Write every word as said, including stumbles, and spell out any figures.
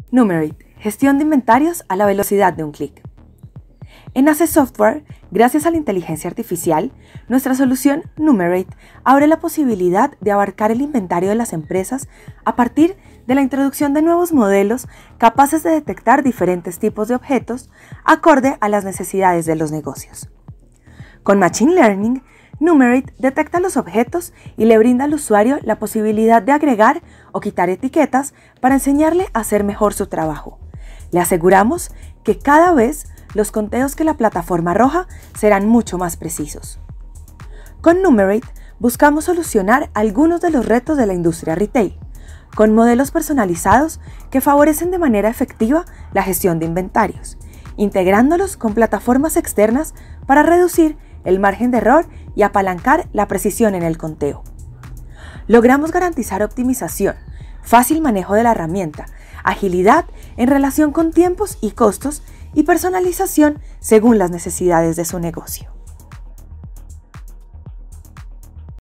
Numerate, gestión de inventarios a la velocidad de un clic. En Ace Software, gracias a la inteligencia artificial, nuestra solución Numerate abre la posibilidad de abarcar el inventario de las empresas a partir de la introducción de nuevos modelos capaces de detectar diferentes tipos de objetos acorde a las necesidades de los negocios. Con Machine Learning, Numerate detecta los objetos y le brinda al usuario la posibilidad de agregar o quitar etiquetas para enseñarle a hacer mejor su trabajo. Le aseguramos que cada vez los conteos que la plataforma arroja serán mucho más precisos. Con Numerate buscamos solucionar algunos de los retos de la industria retail, con modelos personalizados que favorecen de manera efectiva la gestión de inventarios, integrándolos con plataformas externas para reducir el margen de error y apalancar la precisión en el conteo. Logramos garantizar optimización, fácil manejo de la herramienta, agilidad en relación con tiempos y costos y personalización según las necesidades de su negocio.